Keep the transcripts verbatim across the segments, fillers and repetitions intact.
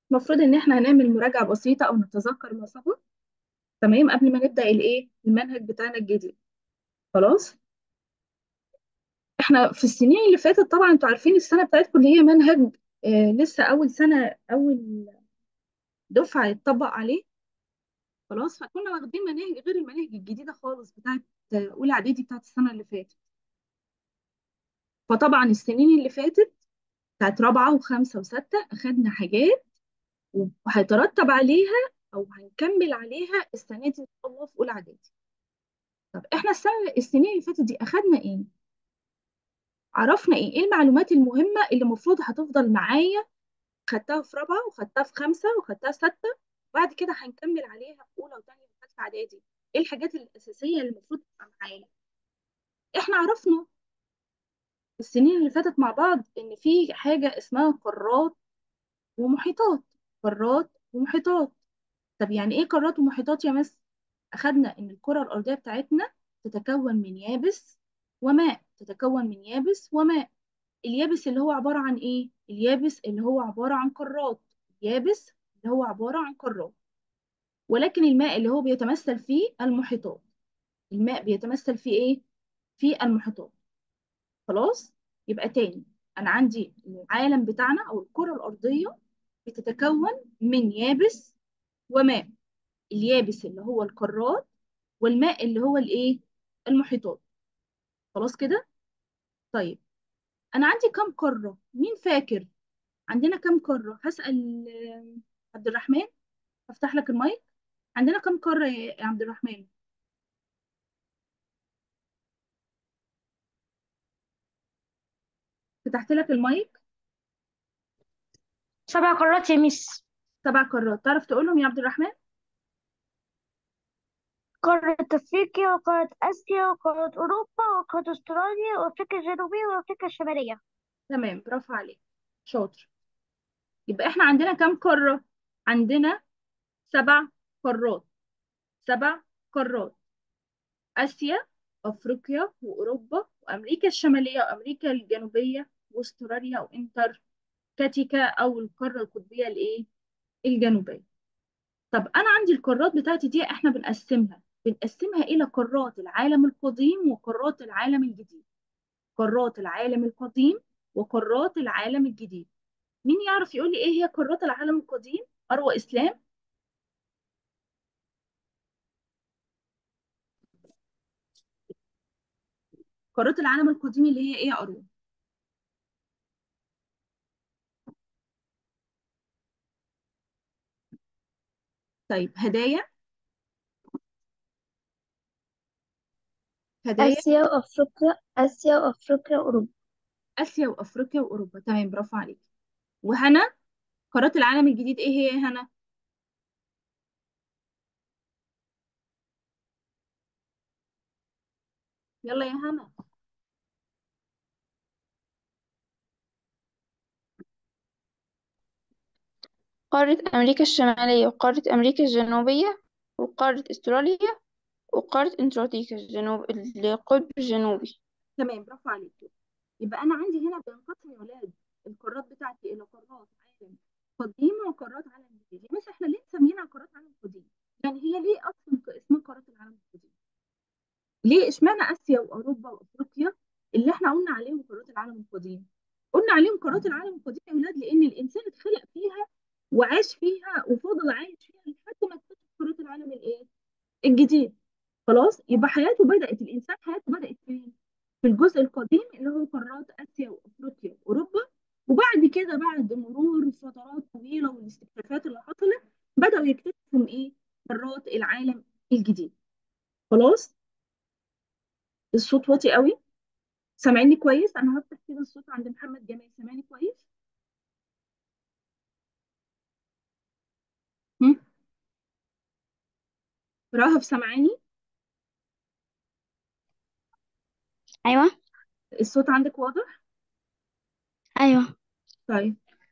المفروض ان احنا هنعمل مراجعة بسيطة او نتذكر ما سبق. تمام، قبل ما نبدأ الايه المنهج بتاعنا الجديد. خلاص. احنا في السنين اللي فاتت طبعا انتوا عارفين السنة بتاعتكم اللي هي منهج، آه لسه اول سنة، اول دفعة يتطبق عليه. خلاص، فكنا واخدين مناهج غير المناهج الجديدة خالص بتاعت آه، اولى اعدادي بتاعت السنة اللي فاتت. فطبعا السنين اللي فاتت بتاعت رابعة وخمسة وستة اخدنا حاجات وهيترتب عليها او هنكمل عليها السنة دي ان شاء الله في اولى اعدادي. طب احنا السنة السنين اللي فاتت دي اخدنا ايه؟ عرفنا ايه؟ ايه المعلومات المهمة اللي المفروض هتفضل معايا؟ خدتها في رابعة وخدتها في خمسة وخدتها في ستة، وبعد كده هنكمل عليها في أولى وثانية وثالثة إعدادي. ايه الحاجات الأساسية اللي المفروض تبقى معايا؟ احنا عرفنا السنين اللي فاتت مع بعض إن في حاجة اسمها قارات ومحيطات. قارات ومحيطات. طب يعني ايه قارات ومحيطات يا مس؟ أخدنا إن الكرة الأرضية بتاعتنا تتكون من يابس وماء، تتكون من يابس وماء. اليابس اللي هو عبارة عن ايه؟ اليابس اللي هو عبارة عن قارات. اليابس اللي هو عبارة عن قارات. ولكن الماء اللي هو بيتمثل فيه المحيطات. الماء بيتمثل فيه ايه؟ في المحيطات. خلاص. يبقى تاني، انا عندي العالم بتاعنا او الكرة الأرضية بتتكون من يابس وماء. اليابس اللي هو القارات، والماء اللي هو الايه؟ المحيطات. خلاص كده. طيب، انا عندي كم قارة؟ مين فاكر؟ عندنا كم قارة؟ هسأل آه، عبد الرحمن. هفتح لك المايك. عندنا كم قارة يا عبد الرحمن؟ فتحت لك المايك. سبع قارات يا ميس. سبع قارات، تعرف تقولهم يا عبد الرحمن؟ قارة أفريقيا وقارة آسيا وقارة أوروبا وقارة أستراليا وأفريقيا الجنوبية وأفريقيا الشمالية. تمام، برافو عليك. شاطر. يبقى احنا عندنا كم قارة؟ عندنا سبع قارات. سبع قارات. آسيا، أفريقيا، وأوروبا، وأمريكا الشمالية، وأمريكا الجنوبية، وأستراليا، وإنتاركتيكا أو القارة القطبية الإيه؟ الجنوبية. طب أنا عندي القارات بتاعتي دي إحنا بنقسمها بنقسمها إلى قارات العالم القديم وقارات العالم الجديد. قارات العالم القديم وقارات العالم الجديد. مين يعرف يقول لي إيه هي قارات العالم القديم؟ أروى إسلام. قارات العالم القديم اللي هي إيه يا أروى؟ طيب، هدايا. هدايا. آسيا وأفريقيا آسيا وأفريقيا وأوروبا. آسيا وأفريقيا وأوروبا. تمام، برافو عليك. وهنا، قارات العالم الجديد إيه هي يا هنا؟ يلا يا هنا. قارة أمريكا الشمالية وقارة أمريكا الجنوبية وقارة أستراليا وقارة أنتاركتيكا الجنوب القطب الجنوبي. تمام، برافو عليك. يبقى أنا عندي هنا بينقسم يا ولاد القارات بتاعتي إلى قارات عالم قديم وقارات عالم جديد. مثلا إحنا ليه مسمينها قارات عالم قديم؟ يعني هي ليه أصلا اسمها قارات العالم القديم؟ ليه اشمعنى اسيا واوروبا وافريقيا اللي احنا قلنا عليهم قارات العالم القديم؟ قلنا عليهم قارات العالم القديم يا ولاد لان الانسان اتخلق فيها وعاش فيها وفضل عايش فيها لحد ما اكتشف قارات العالم الايه؟ الجديد. خلاص، يبقى حياته بدأت الانسان حياته بدأت فين؟ في الجزء القديم اللي هو قارات اسيا وافريقيا واوروبا. وبعد كده بعد مرور فترات طويله والاستكشافات اللي حصلت بدأوا يكتشفوا ايه؟ قارات العالم الجديد. خلاص. الصوت واطي قوي. سامعيني كويس؟ انا هفتح كده الصوت عند محمد جمال. سامعني كويس؟ هم؟ رهف سامعاني؟ أيوة. الصوت عندك واضح؟ أيوة. طيب.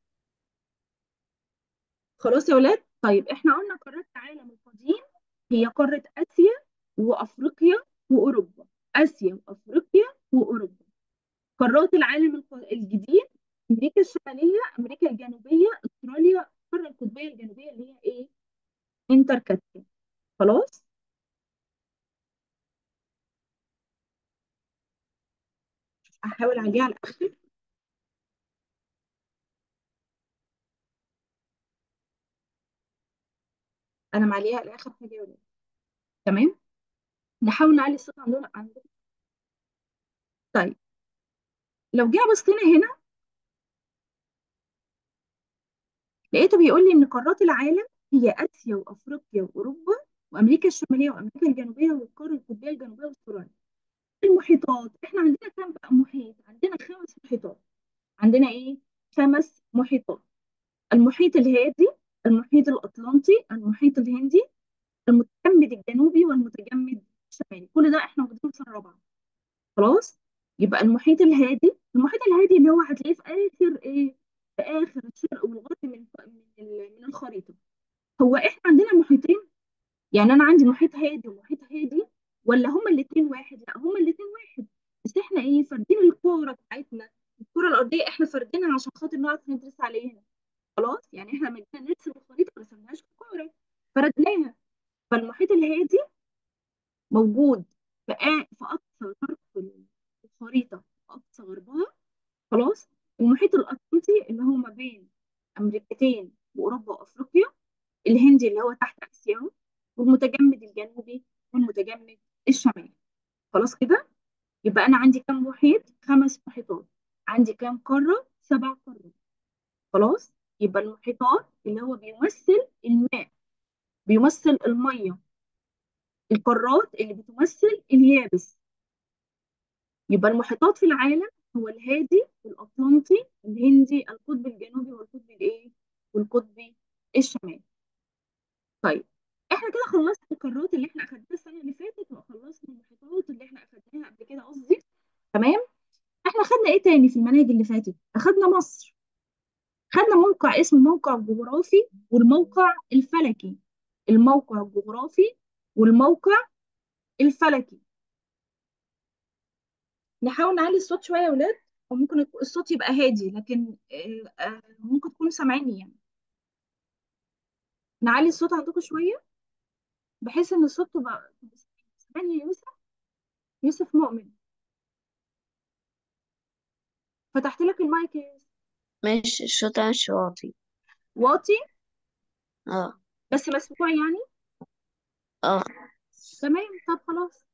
خلاص يا ولاد. طيب، احنا قلنا قارات العالم القديم هي قارة آسيا وأفريقيا وأوروبا. آسيا وأفريقيا وأوروبا. قارات العالم الق- الجديد: أمريكا الشمالية، أمريكا الجنوبية، أستراليا، القارة القطبية انتاركتيكا. خلاص. احاول اعليها على الاخر. انا معليها على اخر حاجه يا ولاد. تمام. نحاول نعلي الصوت عندنا عندنا. طيب لو جينا بصينا هنا لقيته بيقول لي ان قارات العالم هي اسيا وافريقيا واوروبا وامريكا الشماليه وامريكا الجنوبيه والقاره القطبيه الجنوبيه واستراليا. المحيطات احنا عندنا كام بقى محيط؟ عندنا خمس محيطات. عندنا ايه؟ خمس محيطات. المحيط الهادي، المحيط الاطلنطي، المحيط الهندي، المتجمد الجنوبي والمتجمد الشمالي. كل ده احنا واخدينه في سنه رابعه. خلاص. يبقى المحيط الهادي، المحيط الهادي اللي هو هتلاقيه في اخر ايه، في اخر الشرق والغرب من من ال- من الخريطه. هو احنا عندنا محيطين؟ يعني انا عندي محيط هادي ومحيط هادي، ولا هما الاثنين واحد؟ لا هما الاثنين واحد. بس احنا ايه، فاردين الكوره بتاعتنا، الكوره الارضيه احنا فاردينها عشان خاطر نعرف ندرس عليها. خلاص. يعني احنا لما جينا نرسم الخريطه ما رسمناهاش في الكوره، فردناها. فالمحيط الهادي موجود في آ- في اقصى شرق الخريطه، في اقصى غربها. خلاص. المحيط الاطلنطي اللي هو ما بين امريكتين واوروبا وافريقيا. الهندي اللي هو تحت اسيا، والمتجمد الجنوبي والمتجمد الشمالي. خلاص كده. يبقى انا عندي كام محيط؟ خمس محيطات. عندي كام قاره؟ سبع قارات. خلاص. يبقى المحيطات اللي هو بيمثل الماء، بيمثل الميه. القارات اللي بتمثل اليابس. يبقى المحيطات في العالم هو الهادي، الأطلنطي، الهندي، القطب الجنوبي والقطب الإيه؟ والقطب الشمالي. طيب احنا كده خلصنا القارات اللي احنا اخدناها السنة اللي فاتت، وخلصنا المحيطات اللي احنا اخدناها قبل كده قصدي. تمام. احنا خدنا ايه تاني في المناهج اللي فاتت؟ اخدنا مصر. خدنا موقع اسمه الموقع الجغرافي والموقع الفلكي. الموقع الجغرافي والموقع الفلكي. نحاول نعلي الصوت شوية يا ولاد، أو ممكن يكون الصوت يبقى هادي لكن آه، آه، ممكن تكونوا سامعيني يعني. نعلي الصوت عندكم شوية بحيث إن الصوت تبقى تبقى سامعني يا يوسف. يوسف مؤمن، فتحت لك المايك يا يوسف. ماشي، الصوت مش واطي. واطي اه. بس مسموع يعني. اه. تمام. طب خلاص.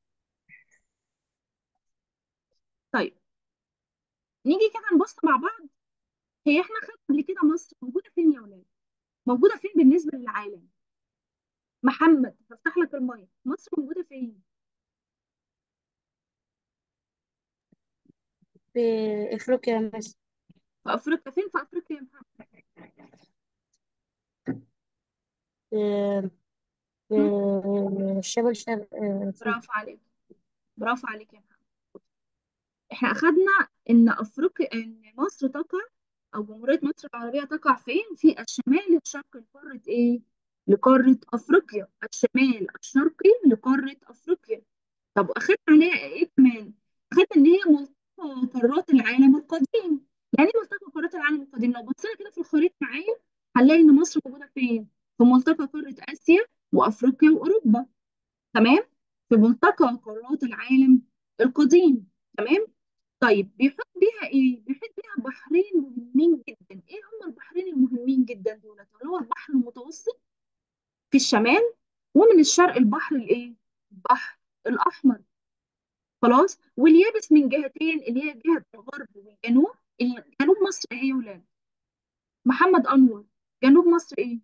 طيب نيجي كده نبص مع بعض. هي احنا خدنا قبل كده مصر موجودة فين يا ولاد؟ موجودة فين بالنسبة للعالم؟ محمد هفتح لك المايك. مصر موجودة فين؟ في افريقيا مثلا. في أفريقيا. فين في أفريقيا يا محمد؟ في في هم؟ شمال شرق افريقيا. برافو عليك. برافو عليك يا محمد. احنا اخدنا ان افريقيا، ان مصر تقع، او جمهورية مصر العربية تقع فين؟ في الشمال الشرقي لقارة ايه؟ لقارة افريقيا. الشمال الشرقي لقارة افريقيا. طب واخدنا عليها ايه كمان؟ اخدنا ان هي ملتقى قارات العالم القديم. يعني ايه ملتقى قارات العالم القديم؟ لو بصينا كده في الخريطة معايا هنلاقي ان مصر موجودة فين؟ في ملتقى قارة اسيا وافريقيا واوروبا. تمام. في ملتقى قارات العالم القديم. تمام. طيب بيحيط بيها ايه؟ بيحيط بيها بحرين مهمين جدا. ايه هم البحرين المهمين جدا دول؟ اللي هو البحر المتوسط في الشمال، ومن الشرق البحر الايه؟ البحر الاحمر. خلاص. واليابس من جهتين اللي هي جهة الغرب والجنوب. ال- جنوب مصر ايه يا ولاد؟ محمد انور، جنوب مصر ايه؟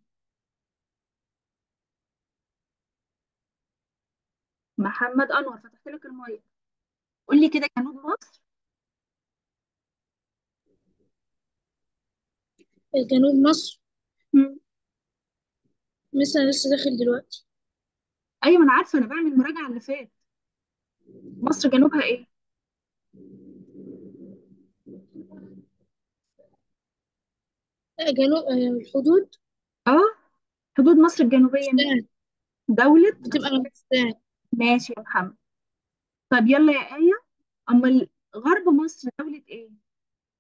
محمد انور فتحت لك المايك. قول لي كده جنوب مصر. جنوب مصر. مم. مثلا لسه داخل دلوقتي. ايوه انا عارفه، انا بعمل مراجعه اللي فات. مصر جنوبها ايه؟ آه، جنوب آه، الحدود اه. حدود مصر الجنوبيه مين؟ بتاعت دولة. بتبقى بتاعت ماشي يا محمد. طب يلا يا آية. أمال غرب مصر دولة إيه؟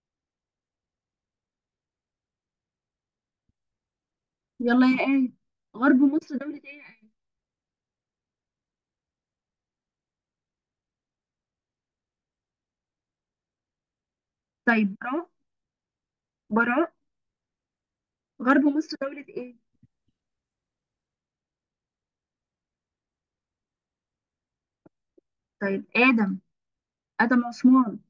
يلا يا آية. غرب مصر دولة ايه يا آية؟ طيب براء، براء، غرب مصر دولة ايه؟ طيب آدم، آدم عثمان.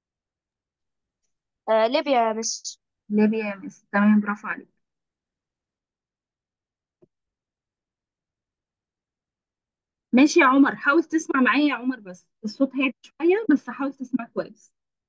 آه ليبيا يا مس. ليبيا يا مس، تمام، برافو عليك. ماشي يا عمر، حاول تسمع معايا يا عمر، بس الصوت هادي شوية، بس حاول تسمع كويس.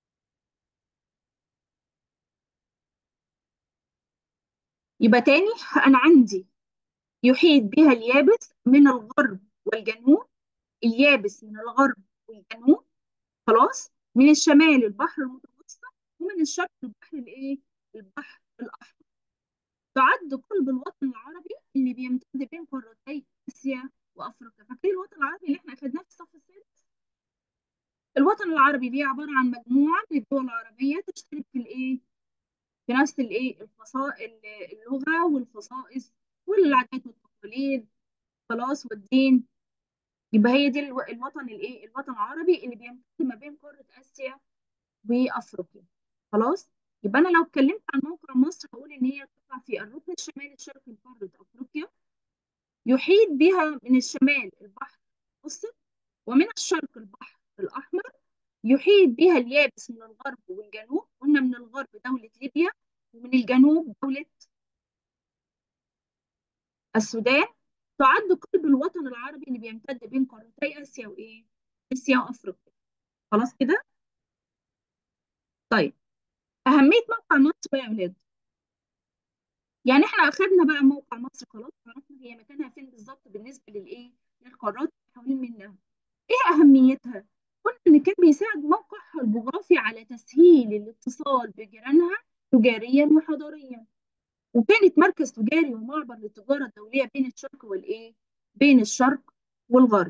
يبقى تاني، أنا عندي يحيط بها اليابس من الغرب والجنوب، اليابس من الغرب والجنوب، خلاص، من الشمال البحر المتوسط، ومن الشرق البحر الايه؟ البحر الأحمر. تعد قلب الوطن العربي اللي بيمتد بين قارتي آسيا وأفريقيا. فاكرين الوطن العربي اللي احنا أخدناه في الصف السادس؟ الوطن العربي دي عبارة عن مجموعة من الدول العربية تشترك في الايه؟ في نفس الايه؟ الفصائل، اللغة والخصائص والعادات والتقاليد، خلاص، والدين. يبقى هي دي الو- الوطن الايه؟ الوطن العربي اللي بيمتد ما بين قارة آسيا وأفريقيا، خلاص. يبقى أنا لو اتكلمت عن موقع مصر هقول إن هي تقع في الركن الشمالي الشرقي لقارة أفريقيا، يحيط بها من الشمال البحر المتوسط، ومن الشرق البحر الأحمر، يحيط بها اليابس من الغرب والجنوب. قلنا من الغرب دولة ليبيا، ومن الجنوب دولة السودان. تعد قلب الوطن العربي اللي بيمتد بين قارتي آسيا وإيه؟ آسيا وأفريقيا، خلاص كده؟ طيب، أهمية موقع مصر بقى يا ولاد. يعني احنا أخدنا بقى موقع مصر، خلاص، عرفنا هي مكانها فين بالظبط بالنسبة للإيه؟ للقارات اللي حوالين منها. إيه أهميتها؟ قلنا إن كان بيساعد موقعها الجغرافي على تسهيل الاتصال بجيرانها تجاريا وحضاريا، وكانت مركز تجاري ومعبر للتجارة الدولية بين الشرق والإيه؟ بين الشرق والغرب.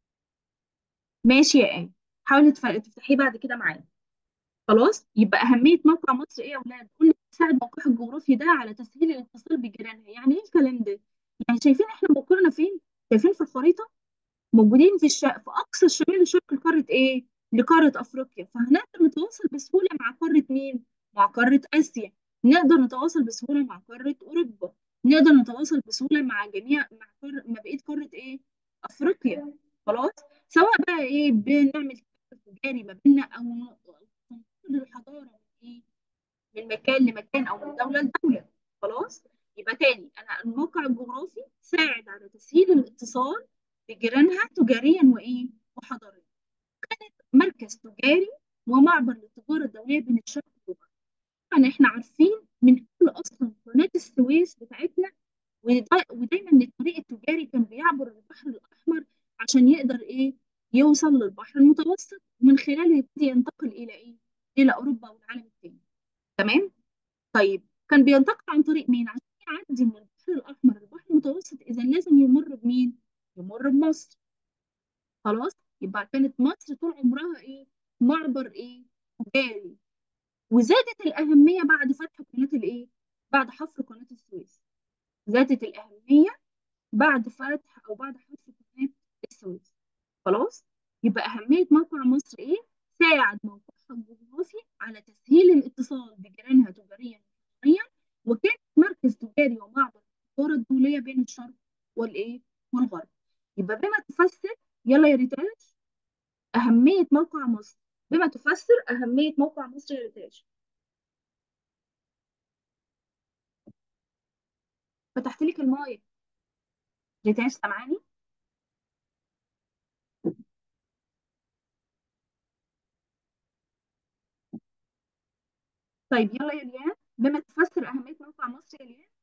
ماشي يا آية، حاولي تف- تفتحيه بعد كده معايا. خلاص، يبقى أهمية موقع مصر إيه يا أولاد؟ قلنا بتساعد موقعها الجغرافي ده على تسهيل الاتصال بجيرانها. يعني إيه الكلام ده؟ يعني شايفين إحنا موقعنا فين؟ شايفين في الخريطة؟ موجودين في الش... في أقصى الشمال الشرقي لقارة إيه؟ لقارة أفريقيا. فهنقدر نتواصل بسهولة مع قارة مين؟ مع قارة آسيا. نقدر نتواصل بسهولة مع قارة أوروبا. نقدر نتواصل بسهولة مع جميع مع قار... مع بقية قارة إيه؟ أفريقيا. خلاص؟ سواء بقى إيه بنعمل تجاري ما بيننا، أو ن- تنقل الحضارة من إيه؟ من مكان لمكان، أو من دولة لدولة. خلاص؟ يبقى تاني، أنا الموقع الجغرافي ساعد على تسهيل الاتصال بجيرانها تجاريا وإيه؟ وحضاريا. مركز تجاري ومعبر للتجارة الدولية بين الشرق والغرب. طبعا احنا عارفين من قبل اصلا قناة السويس بتاعتنا، ودا- ودايما ان الطريق التجاري كان بيعبر البحر الاحمر عشان يقدر ايه؟ يوصل للبحر المتوسط، ومن خلاله يبتدي ينتقل الى ايه؟ الى اوروبا والعالم الثاني. تمام؟ طيب، كان بينتقل عن طريق مين؟ عشان يعدي من البحر الاحمر للبحر المتوسط، اذا لازم يمر بمين؟ يمر بمصر. خلاص، يبقى كانت مصر طول عمرها ايه؟ معبر ايه؟ تجاري. وزادت الأهمية بعد فتح قناة الإيه؟ بعد حفر قناة السويس. زادت الأهمية بعد فتح أو بعد حفر قناة السويس. خلاص؟ يبقى أهمية موقع مصر إيه؟ ساعد موقعها الجغرافي على تسهيل الاتصال بجيرانها تجاريا وحضاريا، وكان مركز تجاري ومعبر التجارة الدولية بين الشرق والإيه؟ والغرب. يبقى بما تفسر، يلا يا ريتاش، أهمية موقع مصر. بما تفسر أهمية موقع مصر يا ريتاش. فتحت لك المايك. ريتاش سامعاني؟ طيب يلا يا ليان، بما تفسر أهمية موقع مصر يا ليان.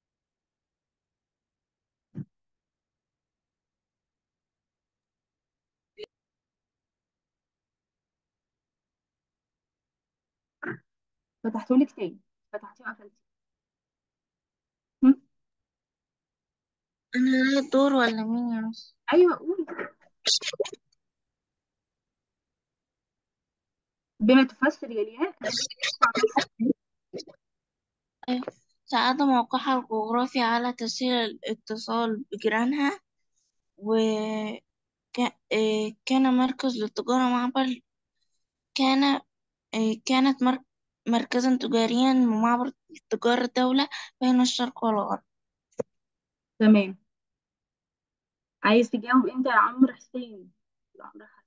فتحته لك تاني، فتحتيه وقفلتيه. هم؟ أنا عليا الدور ولا مين يا مس؟ أيوه قولي. بما تفسر يا ليان أهمية موقع مصر. أيوة. ساعد موقعها الجغرافي على تسهيل الاتصال بجيرانها، وكان مركز للتجارة معبر كان آه، كانت مر- مركزا تجاريا ومعبر تجارة الدولة بين الشرق والغرب. تمام. عايز تجاوب انت يا عمرو حسين؟ يا عمرو حسين.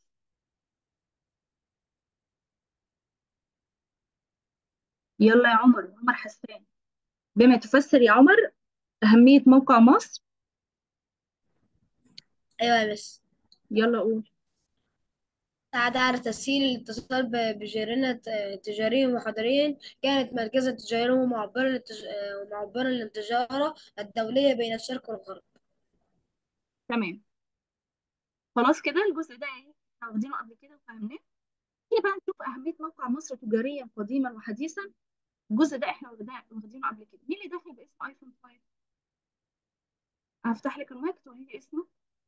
يلا يا عمر، عمر حسان، بما تفسر يا عمر أهمية موقع مصر. أيوة يا مس. يلا قول. ساعد على تسهيل الاتصال ب- بجيراننا ت- تجاريا وحضريا. كانت مركزا تجاريا ومعبرا للتج... آه، ومعبرا للتجارة الدولية بين الشرق والغرب. تمام. خلاص كده الجزء ده ايه احنا واخدينه قبل كده وفهمناه. نيجي بقى نشوف أهمية موقع مصر تجاريا قديما وحديثا. الجزء ده احنا واخداه- واخدينه قبل كده. مين اللي داخل باسم ايفون خمسة؟ هفتح لك المايك تقولي لي اسمه.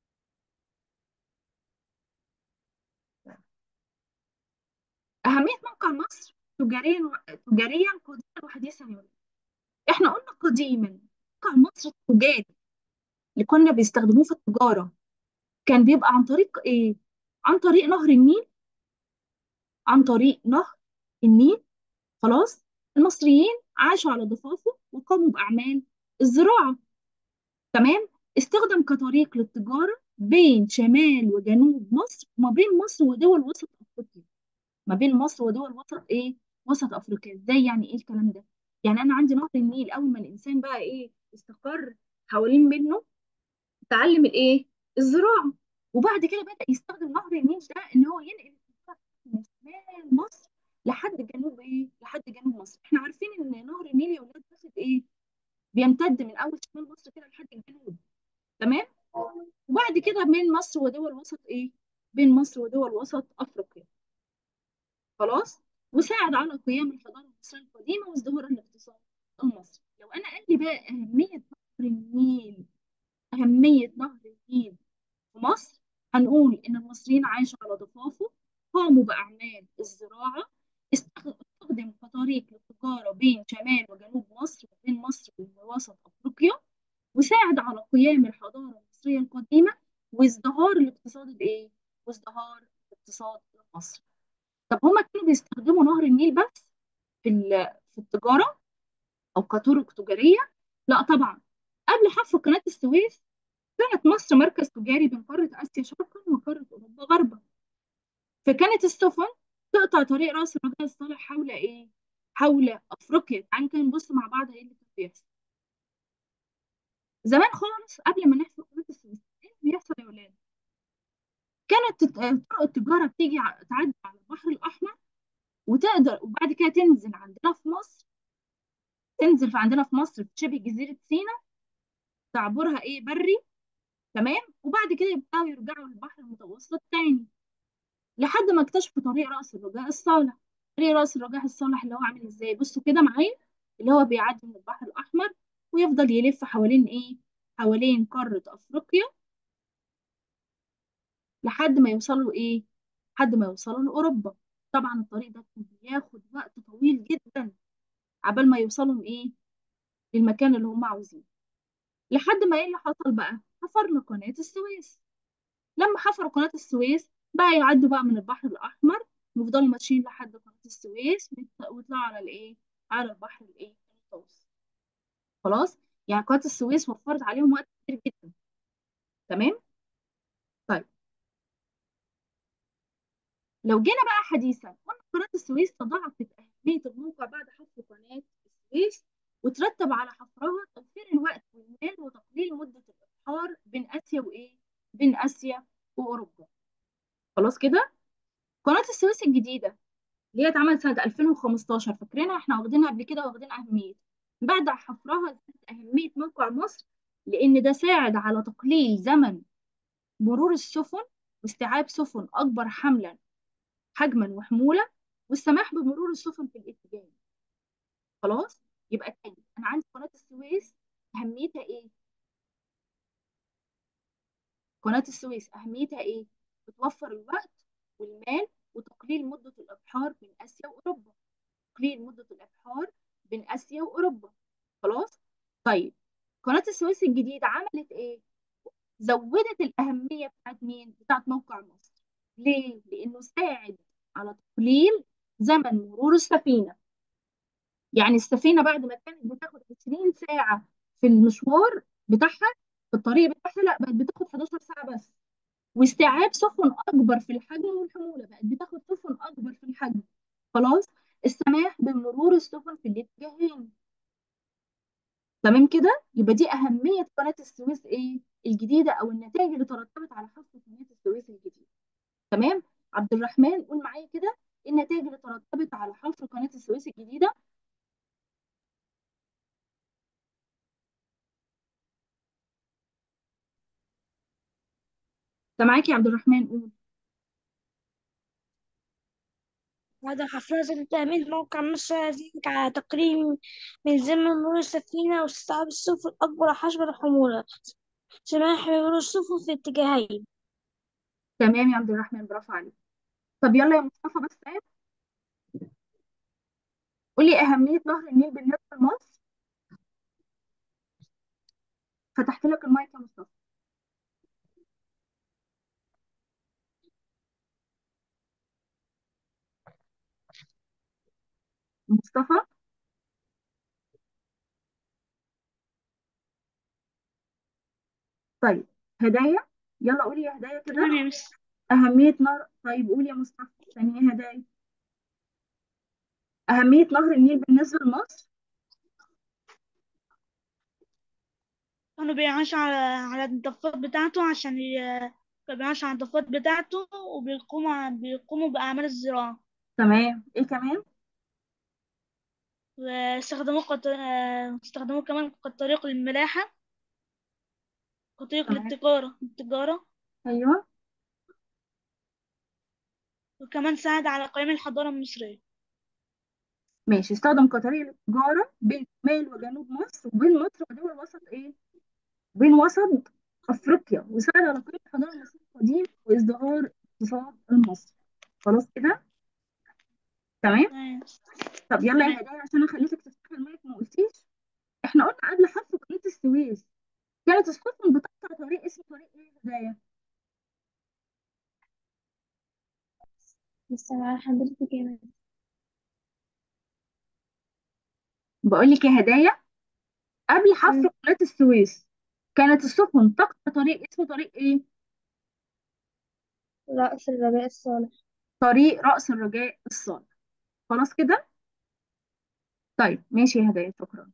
أهمية موقع مصر تجاريا و... تجاريا قديما وحديثا يا ولاد. احنا قلنا قديما موقع مصر التجاري اللي كنا بيستخدموه في التجارة كان بيبقى عن طريق ايه؟ عن طريق نهر النيل. عن طريق نهر النيل. خلاص. المصريين عاشوا على ضفافه وقاموا بأعمال الزراعة. تمام. استخدم كطريق للتجارة بين شمال وجنوب مصر وما بين مصر ودول وسط أفريقيا. ما بين مصر ودول وسط ايه؟ وسط أفريقيا. ازاي يعني؟ ايه الكلام ده؟ يعني أنا عندي نهر النيل، أول ما الإنسان بقى ايه استقر حوالين منه تعلم الايه؟ الزراعة. وبعد كده بدأ يستخدم نهر النيل ده ان هو ينقل الزراعة من شمال مصر لحد جنوب ايه؟ لحد جنوب مصر. احنا عارفين ان نهر النيل يا ولاد واخد ايه؟ بيمتد من اول شمال مصر كده لحد الجنوب. تمام؟ وبعد كده بين مصر ودول وسط ايه؟ بين مصر ودول وسط افريقيا. خلاص؟ وساعد على قيام الحضارة المصرية القديمة وازدهار الاقتصاد المصري. لو انا قال لي بقى أهمية نهر النيل، أهمية نهر النيل في مصر، هنقول إن المصريين عاشوا على ضفافه، قاموا بأعمال الزراعة، استخ- استخدم كطريق للتجارة بين شمال وجنوب مصر وبين مصر ووسط أفريقيا، وساعد على قيام الحضارة المصرية القديمة وازدهار الاقتصاد الإيه؟ وازدهار الاقتصاد المصري. طب هما كانوا بيستخدموا نهر النيل بس في ال- في التجارة أو كطرق تجارية؟ لا طبعا. قبل حفر قناة السويس كانت مصر مركز تجاري بين قارة آسيا شرقا وقارة أوروبا غربا. فكانت السفن تقطع طريق رأس الرجاء الصالح حول إيه؟ حول أفريقيا. تعالوا كده نبص مع بعض إيه اللي كان بيحصل. زمان خالص قبل ما نحفر قناة السويس، إيه اللي بيحصل يا ولاد؟ كانت تت- طرق التجارة بتيجي ع- تعدي على البحر الأحمر وتقدر وبعد كده تنزل عندنا في مصر. تنزل في عندنا في مصر في شبه جزيرة سيناء، تعبرها إيه؟ بري. تمام. وبعد كده يبقوا يرجعوا للبحر المتوسط تاني لحد ما اكتشفوا طريق رأس الرجاء الصالح. طريق رأس الرجاء الصالح اللي هو عامل ازاي؟ بصوا كده معايا. اللي هو بيعدي من البحر الأحمر ويفضل يلف حوالين ايه؟ حوالين قارة أفريقيا لحد ما يوصلوا ايه؟ لحد ما يوصلوا لأوروبا. طبعا الطريق ده كان بياخد وقت طويل جدا عبال ما يوصلوا ايه؟ للمكان اللي هم عاوزينه. لحد ما ايه اللي حصل بقى؟ حفرنا قناة السويس. لما حفروا قناة السويس بقى يعدوا بقى من البحر الأحمر ويفضلوا ماشيين لحد قناة السويس ويط- ويطلعوا على الإيه؟ على البحر الإيه؟ المتوسط. خلاص؟ يعني قناة السويس وفرت عليهم وقت كتير جدا. تمام؟ طيب لو جينا بقى حديثا قلنا قناة السويس تضاعفت أهمية الموقع بعد حفر قناة السويس، وترتب على حفرها توفير الوقت والمال وتقليل مدة الإبحار بين آسيا وإيه؟ بين آسيا وأوروبا. خلاص كده؟ قناة السويس الجديدة اللي هي اتعملت سنة ألفين وخمستاشر، فاكرينها؟ احنا واخدينها قبل كده واخدين أهمية. بعد حفرها زادت أهمية موقع مصر لأن ده ساعد على تقليل زمن مرور السفن واستيعاب سفن أكبر حملا حجما وحمولة والسماح بمرور السفن في الاتجاه. خلاص. يبقى تاني أنا عندي قناة السويس أهميتها إيه؟ قناة السويس أهميتها إيه؟ بتوفر الوقت والمال وتقليل مدة الإبحار بين آسيا وأوروبا. تقليل مدة الإبحار بين آسيا وأوروبا. خلاص. طيب قناة السويس الجديدة عملت ايه؟ زودت الأهمية بتاعت مين؟ بتاعت موقع مصر. ليه؟ لأنه ساعد على تقليل زمن مرور السفينة. يعني السفينة بعد ما كانت بتاخد عشرين ساعة في المشوار بتاعها، في الطريق بتاعها، لا بقت بتاخد حداشر ساعة بس. واستيعاب سفن أكبر في الحجم والحمولة، بقت بتاخد سفن أكبر في الحجم. خلاص. السماح بمرور السفن في الاتجاهين. تمام كده. يبقى دي أهمية قناة السويس إيه؟ الجديدة، أو النتائج اللي ترتبط على حفر قناة السويس الجديدة. تمام. عبد الرحمن قول معايا كده، إيه النتائج اللي ترتبط على حفر قناة السويس الجديدة؟ ده معاك يا عبد الرحمن، قول. هذا حفاظ لتأمين موقع مصر يزيد على تقليل من زمن مرور السفينة واستصعاب السفن الأكبر حجم الحمولة، سماح بمرور السفن في اتجاهين. تمام يا عبد الرحمن، برافو عليك. طب يلا يا مصطفى بس إيه؟ قولي أهمية نهر النيل بالنسبة لمصر. فتحت لك المايك يا مصطفى. مصطفى. طيب هدايا، يلا قولي يا هدايا تمام كده يا مس. أهمية نهر. طيب قولي يا مصطفى ثانية هدايا، أهمية نهر النيل بالنسبة لمصر. كانوا بيعيشوا على على الضفات بتاعته عشان ي... كانوا بيعيشوا على الضفات بتاعته وبيقوموا بيقوموا بأعمال الزراعة. تمام، إيه كمان؟ واستخدموه قط... آه، استخدموه كمان كطريق للملاحة، كطريق تمام. للتجارة التجارة أيوه. وكمان ساعد على قيام الحضارة المصرية. ماشي، استخدم كطريق للتجارة بين شمال وجنوب مصر، وبين مصر ودول وسط إيه؟ بين وسط أفريقيا، وساعد على قيام الحضارة المصرية القديمة وازدهار الاقتصاد المصري. خلاص كده؟ تمام؟ تمام. طب يلا يا تمام. هدايا عشان أنا خليتك تفتحي المايك ما قلتيش. إحنا قلنا قبل حفر قناة السويس كانت السفن بتقطع طريق اسمه طريق إيه يا هدايا؟ لسه مع حضرتك يا مس. بقول لك يا هدايا، قبل حفر مم. قناة السويس كانت السفن تقطع طريق اسمه طريق ايه؟ رأس الرجاء الصالح. طريق رأس الرجاء الصالح. خلاص كده؟ طيب ماشي يا هدايا، شكرا.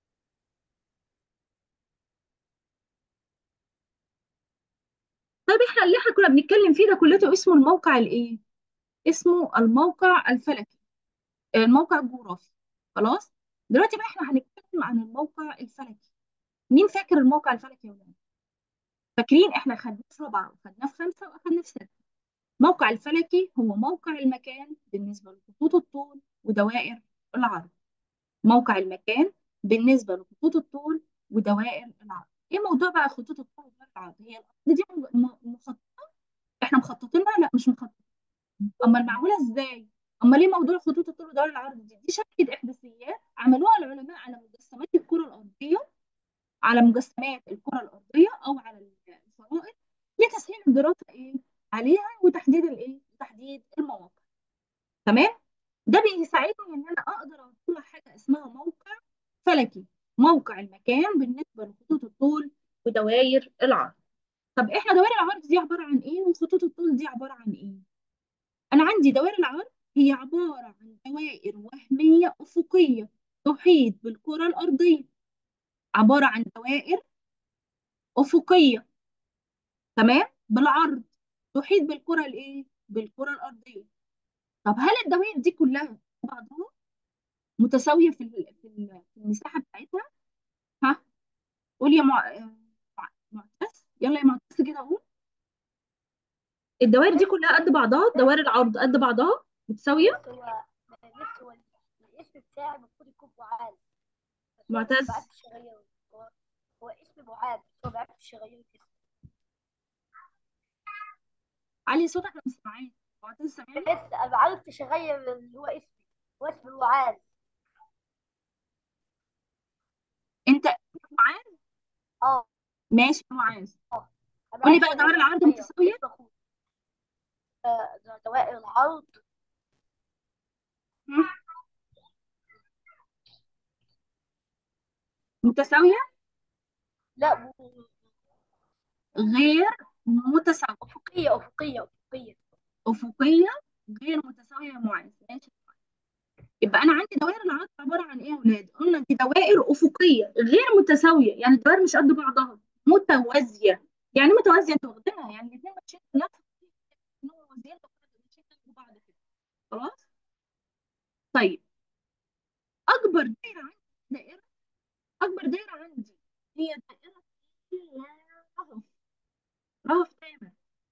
طيب احنا اللي احنا كنا بنتكلم فيه ده كلته اسمه الموقع الايه؟ اسمه الموقع الفلكي، الموقع الجغرافي. خلاص؟ دلوقتي بقى احنا هنتكلم عن الموقع الفلكي. مين فاكر الموقع الفلكي يا ولاد؟ فاكرين احنا خدناه في رابعه وخدناه في خمسه واخدناه في سته. الموقع الفلكي هو موقع المكان بالنسبه لخطوط الطول ودوائر العرض. موقع المكان بالنسبة لخطوط الطول ودوائر العرض. ايه موضوع بقى خطوط الطول ودوائر العرض؟ هي الارض دي م- م- مخططة، احنا مخططين لها؟ لا مش مخططين. امال معمولة ازاي؟ امال ايه موضوع خطوط الطول ودوائر العرض دي؟ دي شبكة احداثيات عملوها العلماء على مجسمات الكرة الارضية، على مجسمات الكرة الارضية او على الفضائل، لتسهيل الدراسة ايه عليها، وتحديد الايه، وتحديد المواقع. تمام. ده بيساعدني ان انا اقدر اوصل حاجه اسمها موقع فلكي، موقع المكان بالنسبه لخطوط الطول ودوائر العرض. طب احنا دوائر العرض دي عباره عن ايه، وخطوط الطول دي عباره عن ايه؟ انا عندي دوائر العرض هي عباره عن دوائر وهميه افقيه تحيط بالكره الارضيه، عباره عن دوائر افقيه، تمام، بالعرض تحيط بالكره الايه، بالكره الارضيه. طب هل الدوائر دي كلها بعضها متساويه في ال- في ال- في المساحه بتاعتها؟ ها، قول يا مع... مع- معتز، يلا يا معتز كده قول. الدوائر دي كلها قد بعضها، دوائر العرض قد بعضها متساويه. بس هو بس هو الاسم بتاعي المفروض يكون معاذ، بس هو ما معتز، بعرفش يغيره. هو هو اسمي معاذ، بس هو ما بعرفش يغير الاسم. علي صوتك انا مش سامعاك. معتز سامعني؟ لسه ما بعرفش اغير اللي هو اسمي، هو اسمي معاذ. ماشي يا معاذ. اه قولي أبعاد بقى دوائر العرض جغرافية متساوية. بالنسبة لخروج آه، دوائر العرض. مم. متساوية لا ب- غير متساوية. أفقية أفقية أفقية. أفقية غير متساوية يا معاذ. ماشي. يبقى أنا عندي دوائر العرض عبارة عن إيه يا ولاد؟ قلنا دي دوائر أفقية غير متساوية، يعني الدوائر مش قد بعضها. متوازية. يعني إيه متوازية؟ أنت واخدينها يعني الاثنين ماشيين في نفس الطريق، متوازيين ماشيين جنب بعض كده. خلاص؟ طيب، أكبر دايرة عندي دائرة أكبر دايرة عندي هي دائرة رهف. رهف تامر.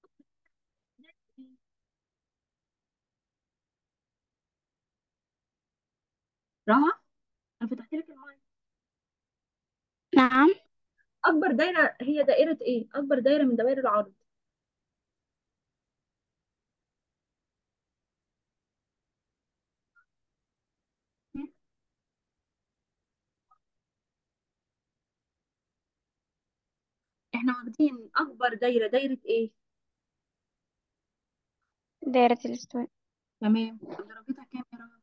رهف. أنا فتحت لك المايك. نعم. أكبر دايرة هي دائرة إيه؟ أكبر دايرة من دوائر العرض. إحنا واخدين أكبر دايرة دايرة إيه؟ دائرة الاستواء. تمام. درجتها كام يا رهف؟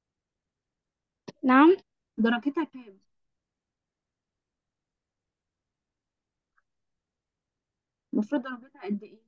نعم. درجتها كام؟ المفروض درجتها قد إيه؟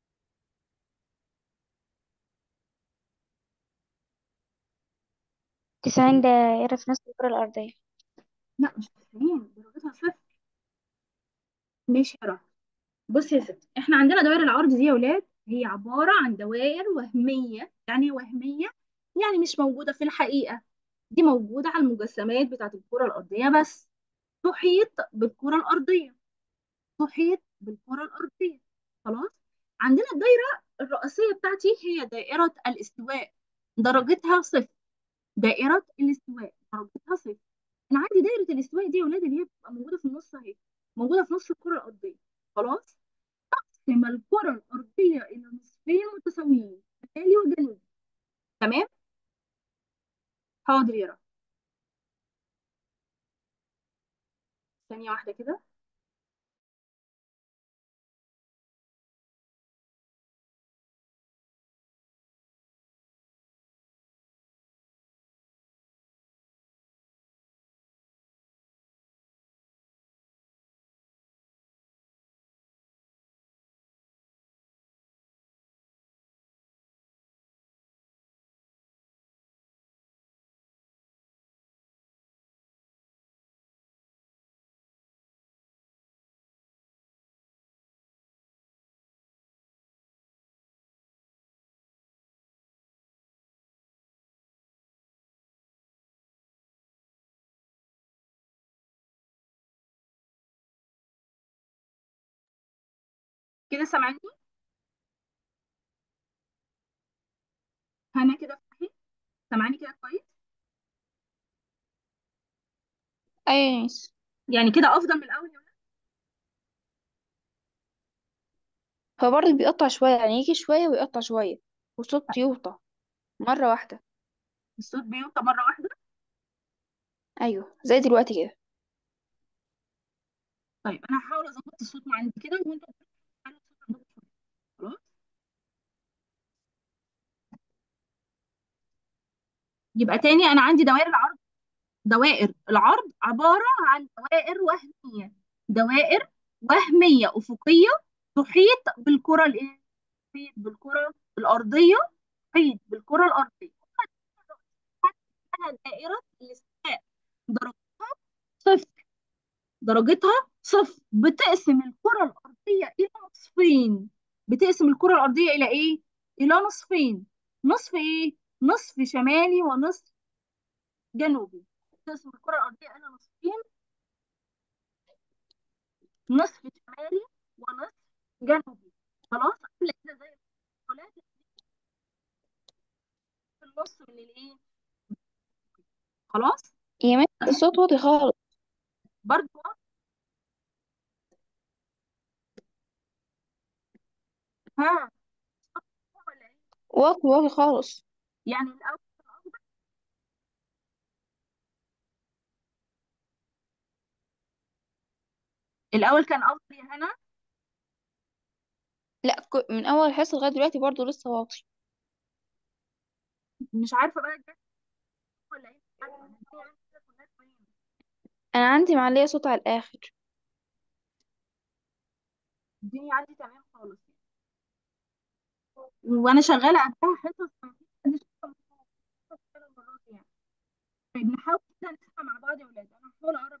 تسعين دائرة في نصف الكرة الأرضية. لا مش تسعين، درجتها صفر. ماشي يا رهف. بصي يا ستي، إحنا عندنا دوائر العرض دي يا ولاد هي عبارة عن دوائر وهمية. يعني إيه وهمية؟ يعني مش موجودة في الحقيقة. دي موجودة على المجسمات بتاعت الكرة الأرضية بس. تحيط بالكرة الأرضية. تحيط بالكرة الأرضية. خلاص. عندنا الدايرة الرئيسية بتاعتي هي دائرة الاستواء. درجتها صفر. دائرة الاستواء درجتها صفر. أنا عندي دايرة الاستواء دي يا ولاد اللي هي بتبقى موجودة في النص أهي. موجودة في نص الكرة الأرضية. خلاص. تقسم الكرة الأرضية إلى نصفين متساويين، شمالي وجنوبي. تمام. حاضر يا رب. ثانية واحدة كده. كده سامعني؟ هنا كده صحيح؟ سامعني كده كويس؟ أيوة يا ميس. يعني كده أفضل من الأول يا ولاد؟ هو برضه بيقطع شوية، يعني يجي شوية ويقطع شوية وصوت يوطى مرة واحدة. الصوت بيوطى مرة واحدة؟ أيوه زي دلوقتي كده. طيب أنا هحاول أظبط الصوت مع عندي كده وأنتوا تعالوا الصوت عندكم شوية. خلاص. يبقى تاني أنا عندي دوائر العرض. دوائر العرض عبارة عن دوائر وهمية. دوائر وهمية أفقية تحيط بالكرة الإيه؟ تحيط بالكرة الأرضية. تحيط بالكرة الأرضية. اسمها دائرة الاستواء. درجتها صفر. درجتها صفر. بتقسم الكرة الأرضية إلى نصفين. بتقسم الكرة الأرضية إلى إيه؟ إلى نصفين. نصف إيه؟ نصف شمالي ونصف جنوبي. بتقسم الكرة الأرضية إلى نصفين. نصف شمالي ونصف جنوبي. خلاص. عاملة كده زي الفلات في النص من الإيه؟ خلاص. يا مس الصوت واطي خالص. برضو. ها. ولا إيه؟ واطي واطي خالص. يعني الأول الاول كان افضل يا هنا. لا، ك- من اول حصة لغاية دلوقتي برضو لسه واطي. مش عارفه بقى جت ولا ايه، مش عارفه انا الدنيا عندي كده كلها تمام. انا عندي معلية صوت على الاخر. الدنيا عندي تمام خالص يعني. وانا شغاله قبلها حصص ما فيش حد شافها من حصص ثلاث مرات يعني. طيب نحاول كده نسمع مع بعض يا ولاد، انا هحاول اقرب.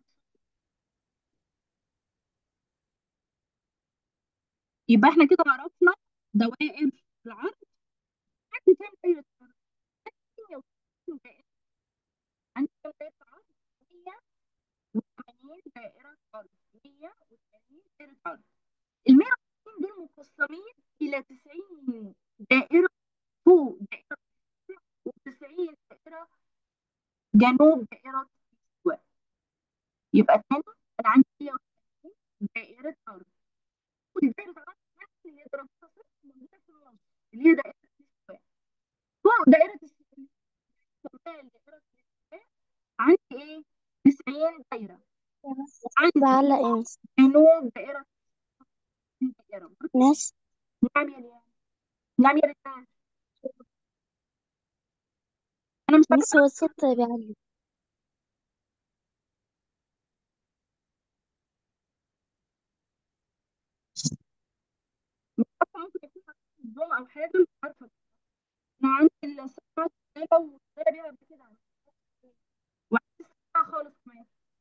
يبقى احنا كده عرفنا دوائر العرض. عندي كام دايره عرض؟ مية وستين دائره. عندي كام دايره عرض؟ مية وثمانين دائره عرض. مية وثمانين دائره عرض. ال مية وستين دول مقسمين الى تسعين دائره فوق دائره و90 دائره جنوب دائره الاستواء. يبقى تاني انا عندي مية وثمانين دائره عرض. كل دائره عرض نفس اللي ضربتها صفر موجوده في النص اللي هي دائره الاستواء. فوق دائره الاستواء دائره الاستواء عندي ايه؟ تسعين دايره. وعندي بعلق انس جنوب دائره تسعين دايره. ناس نعم يا ليان. نعم يا ريتان. انا مش ناس هو الصوت بيعلق. عارفه ممكن يكون عندي نظام او حاجه مش عارفه. انا عندي السماعه شغاله وشغاله بيها قبل كده. وعندي السماعه خالص كمان.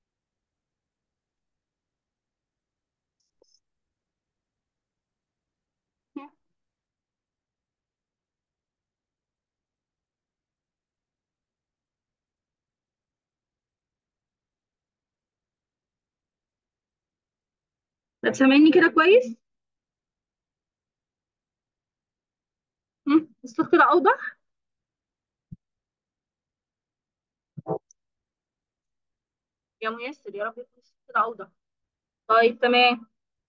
طب سامعني كده كويس؟ هم؟ الصوت كده اوضح؟ يا ميسر يا رب يكون الصوت كده اوضح. طيب تمام.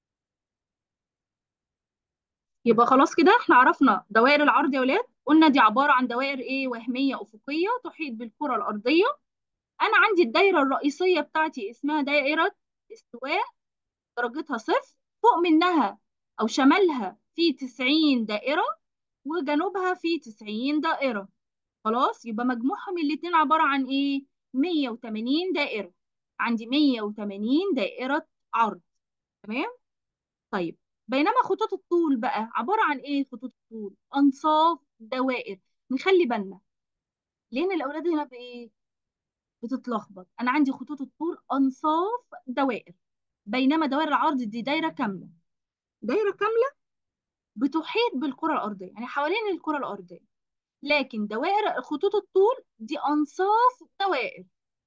يبقى خلاص كده احنا عرفنا دوائر العرض يا ولاد. قلنا دي عباره عن دوائر ايه؟ وهميه افقيه تحيط بالكره الارضيه. انا عندي الدايره الرئيسيه بتاعتي اسمها دائره استواء درجتها صفر. فوق منها او شمالها في تسعين دائره وجنوبها في تسعين دائره. خلاص يبقى مجموعهم الاثنين عباره عن ايه؟ مية وثمانين دائره. عندي مية وثمانين دائره عرض. تمام. طيب بينما خطوط الطول بقى عباره عن ايه؟ خطوط الطول انصاف دوائر. نخلي بالنا لان الاولاد هنا بايه بتتلخبط. انا عندي خطوط الطول انصاف دوائر، بينما دوائر العرض دي دايره كامله. دايره كامله بتحيط بالكره الارضيه يعني حوالين الكره الارضيه. لكن دوائر خطوط الطول دي انصاف دوائر.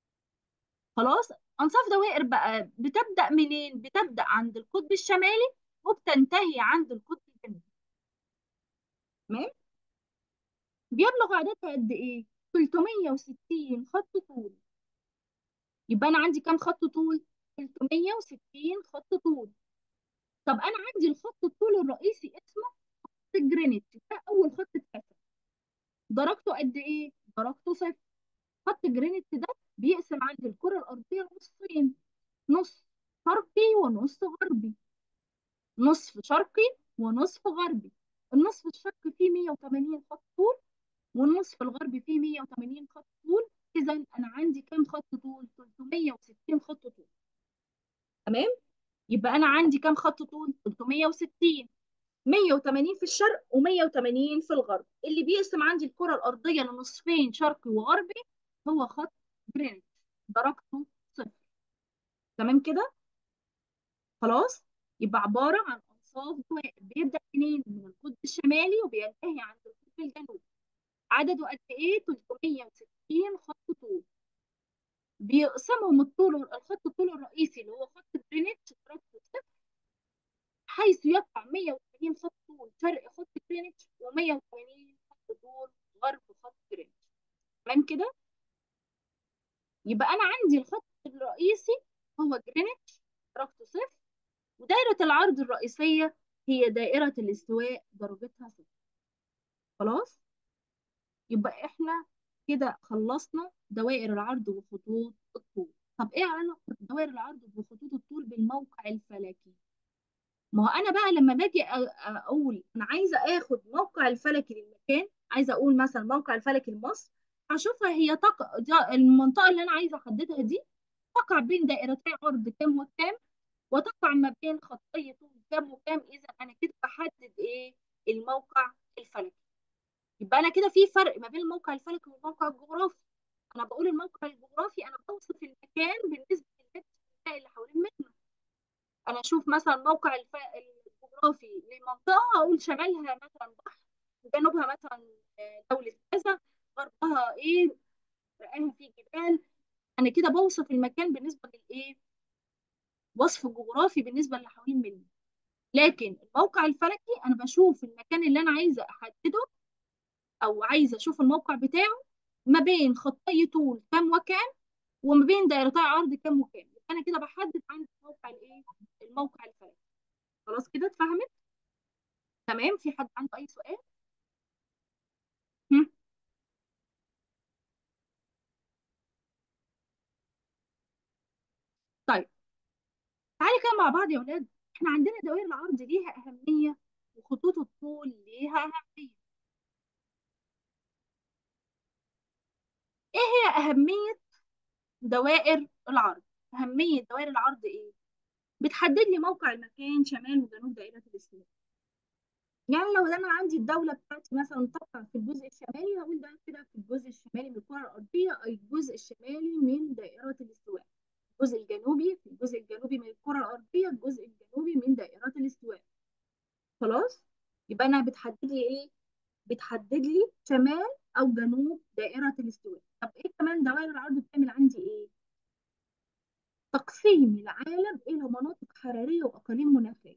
خلاص. انصاف دوائر بقى بتبدا منين؟ بتبدا عند القطب الشمالي وبتنتهي عند القطب الجنوبي. تمام. بيبلغ عددها قد ايه؟ ثلاثمية وستين خط طول. يبقى انا عندي كام خط طول؟ ثلاثمية وستين خط طول. طب انا عندي الخط الطول الرئيسي اسمه خط جرينتش. ده اول خط اتكسر. درجته قد ايه؟ درجته صفر. خط جرينتش ده بيقسم عند الكرة الأرضية نصين. نص شرقي ونص غربي. نصف شرقي ونصف غربي. النصف الشرقي فيه مية وثمانين خط طول والنصف الغربي فيه مية وثمانين خط طول. إذا أنا عندي كام خط طول؟ ثلاثمية وستين خط طول. تمام؟ يبقى أنا عندي كام خط طول؟ ثلاثمية وستين. مية وثمانين في الشرق و180 في الغرب. اللي بيقسم عندي الكرة الأرضية لنصفين شرقي وغربي هو خط جرينتش. درجته صفر. تمام كده؟ خلاص. يبقى عبارة عن أنصاف دوائر بيبدأ منين؟ من القطب الشمالي وبينتهي عند القطب الجنوبي. عدده قد إيه؟ ثلاثمية وستين خط طول. بيقسمهم الطول الخط الطول الرئيسي اللي هو خط جرينتش درجته صفر، حيث يقع مية وثمانين خط طول شرق خط جرينتش و180 خط طول غرب خط جرينتش. تمام كده؟ يبقى أنا عندي الخط الرئيسي هو جرينتش درجته صفر، ودائرة العرض الرئيسية هي دائرة الاستواء درجتها صفر. خلاص؟ يبقى احنا كده خلصنا دوائر العرض وخطوط الطول. طب ايه علاقه دوائر العرض بخطوط الطول بالموقع الفلكي؟ ما هو انا بقى لما باجي أ- اقول انا عايزه اخد موقع الفلكي للمكان، عايزه اقول مثلا موقع الفلكي لمصر، هشوفها هي تقع ده- المنطقه اللي انا عايزه احددها دي تقع بين دائرتي عرض كام وكام، وتقع ما بين خطي طول كام وكام. اذا انا كده بحدد ايه؟ الموقع الفلكي. يبقى انا كده في فرق ما بين الموقع الفلكي والموقع الجغرافي. انا بقول الموقع الجغرافي انا بوصف المكان بالنسبه للبيت اللي حوالين منه. انا اشوف مثلا موقع الف... الجغرافي لمنطقه، اقول شمالها مثلا بحر، جنوبها مثلا آه، دوله كذا، غربها ايه، رقاها في جبال. انا كده بوصف المكان بالنسبه للايه؟ وصف جغرافي بالنسبه اللي حوالين مني. لكن الموقع الفلكي انا بشوف المكان اللي انا عايزه احدده، او عايزه اشوف الموقع بتاعه ما بين خطي طول كام وكام، وما بين دايرتي عرض كام وكام. يبقى انا كده بحدد عندي موقع الايه؟ الموقع الفلكي. خلاص كده اتفهمت؟ تمام. في حد عنده اي سؤال؟ هم؟ طيب تعالي كده مع بعض يا اولاد. احنا عندنا دوائر العرض ليها اهميه، وخطوط الطول ليها اهميه. ايه هي اهميه دوائر العرض؟ اهميه دوائر العرض ايه؟ بتحدد لي موقع المكان شمال وجنوب دائره الاستواء. يعني لو انا عندي الدوله بتاعتي مثلا تقع في الجزء الشمالي، هقول ده كده في الجزء الشمالي من الكره الارضيه، اي الجزء الشمالي من دائره الاستواء. الجزء الجنوبي في الجزء الجنوبي من الكره الارضيه، الجزء الجنوبي من دائره الاستواء. خلاص. يبقى انا بتحدد لي ايه؟ بتحدد لي شمال او جنوب دائره الاستواء. طب ايه كمان دوائر العرض بتعمل عندي ايه؟ تقسيم العالم الى مناطق حراريه واقاليم مناخيه.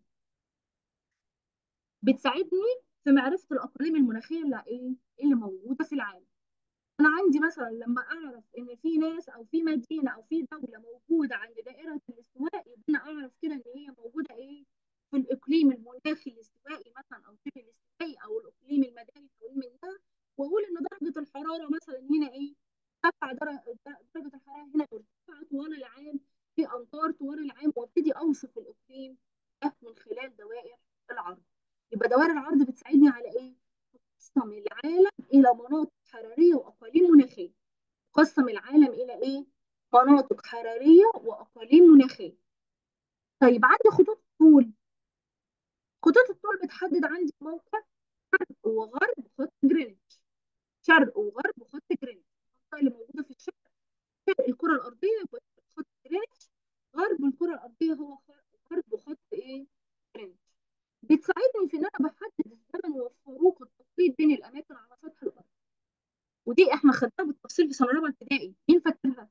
بتساعدني في معرفه الاقاليم المناخيه اللي ايه؟ اللي موجوده في العالم. انا عندي مثلا لما اعرف ان في ناس او في مدينه او في دوله موجوده عند دائره الاستواء، يبقى انا اعرف كده ان هي موجوده ايه؟ في الاقليم المناخي الاستوائي مثلا، او شبه الاستوائي، او الاقليم المداري حوالين منها. واقول ان درجه الحراره مثلا هنا ايه؟ ترتفع در- درجه الحراره هنا مرتفعه طوال العام في امطار طوال العام، وابتدي اوصف الاقليم ده من خلال دوائر العرض. يبقى دوائر العرض بتساعدني على ايه؟ تقسم العالم الى مناطق حراريه واقاليم مناخيه. قسم العالم الى ايه؟ مناطق حراريه واقاليم مناخيه. طيب عندي خطوط الطول. خطوط الطول بتحدد عندي موقع شرق وغرب خط جرينتش. شرق وغرب خط جرينتش، المنطقه اللي موجوده في الشرق شرق الكره الارضيه يبقى خط جرينتش، غرب الكره الارضيه هو خ- غرب خط ايه؟ جرينتش. بتساعدني في ان انا بحدد الزمن والفروق التوقيت بين الاماكن على سطح الارض. ودي احنا خدناها بالتفصيل في سنه رابعه ابتدائي، مين فاكرها؟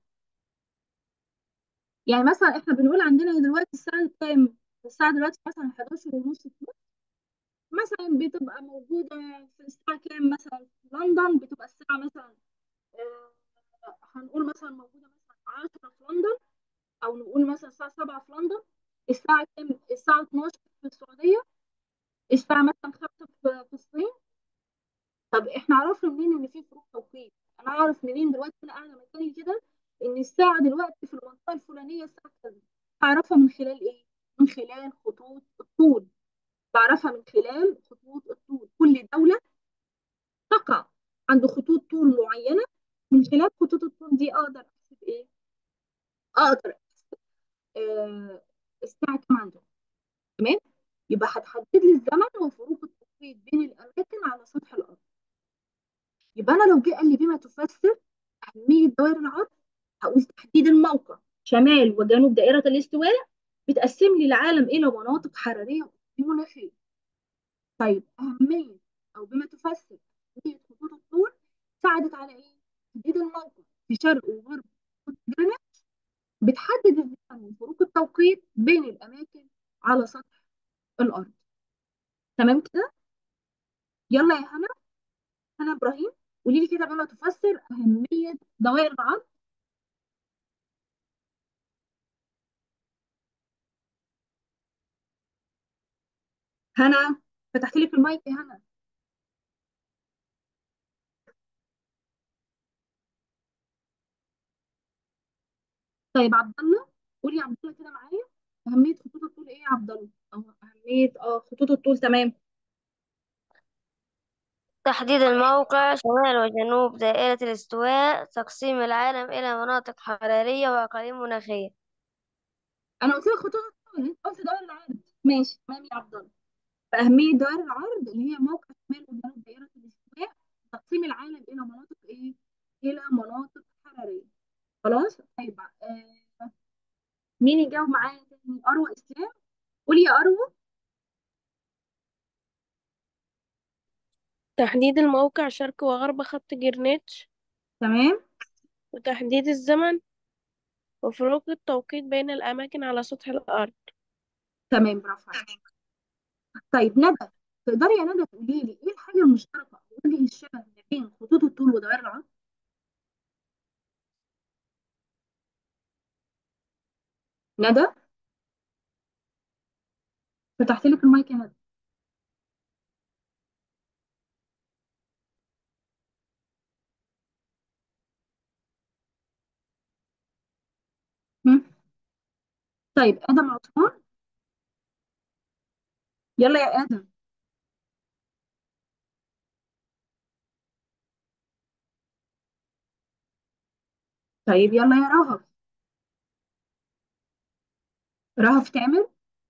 يعني مثلا احنا بنقول عندنا دلوقتي الساعه كام؟ الساعه دلوقتي مثلا حداشر ونص، مثلا بتبقى موجوده في الساعه كام مثلا في لندن؟ بتبقى الساعه مثلا آه، هنقول مثلا موجوده مثلا عشرة في لندن، او نقول مثلا الساعه سبعة في لندن. الساعه كام؟ الساعه اتناشر في السعوديه. الساعه مثلا خمسة في في الصين. طب احنا عرفنا منين ان في فروق توقيت؟ انا اعرف منين دلوقتي انا قاعده مكاني كده ان الساعه دلوقتي في المنطقه الفلانيه الساعه كذا؟ اعرفها من خلال ايه؟ من خلال خطوط الطول. بعرفها من خلال خطوط الطول. كل دوله تقع عند خطوط طول معينه، من خلال خطوط الطول دي اقدر احسب ايه؟ اقدر احسب آه الساعه كام عندهم. تمام. يبقى هتحدد لي الزمن وفروق التوقيت بين الاماكن على سطح الارض. يبقى انا لو جه قال لي بما تفسر اهميه دوائر العرض، هقول تحديد الموقع شمال وجنوب دائره الاستواء بتقسم لي العالم الى مناطق حراريه ومناخيه. طيب اهميه او بما تفسر اهميه خطوط الطول، ساعدت على ايه؟ تحديد الموقع في شرق وغرب خط جرينتش. بتحدد الزمن وفروق التوقيت بين الاماكن على سطح الارض. تمام كده؟ يلا يا هنا، هنا ابراهيم، قولي لي كده بما تفسر اهميه دوائر العرض. هنا، فتحت لك المايك يا هنا. طيب عبد الله، قولي يا عبد الله كده معايا، اهميه خطوط الطول ايه يا عبد الله؟ او اهميه اه خطوط الطول. تمام. تحديد الموقع، شمال وجنوب دائرة الاستواء، تقسيم العالم إلى مناطق حرارية وأقاليم مناخية. انا قلت لك خطوط الطول، انت قلت دوائر العرض. ماشي تمام يا عبد الله. فاهميه دوائر العرض اللي هي موقع شمال وجنوب دائره الاستواء، تقسيم العالم الى مناطق ايه؟ الى مناطق حراريه. خلاص. طيب آه مين يجاوب معايا تاني؟ اروى اسلام، قولي يا اروى. تحديد الموقع شرق وغرب خط جرينتش، تمام. وتحديد الزمن، وفروق التوقيت بين الأماكن على سطح الأرض. تمام، برافو عليك. طيب ندى، تقدري يا ندى تقولي لي ايه الحاجه المشتركه او وجه الشبه ما بين خطوط الطول ودوائر العرض؟ ندى، فتحت لك المايك يا ندى. هم؟ طيب ادم عثمان، يلا يا ادم. طيب يلا يا رهف، رهف تعمل.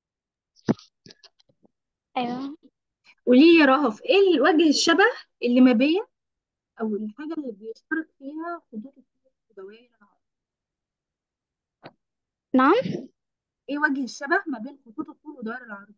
أيوة. قولي لي يا رهف، ايه الوجه الشبه اللي ما بين، او الحاجه اللي بيشترك فيها خطوط الطول ودوائر العرض؟ نعم. ايه وجه الشبه ما بين خطوط الطول ودوائر العرض؟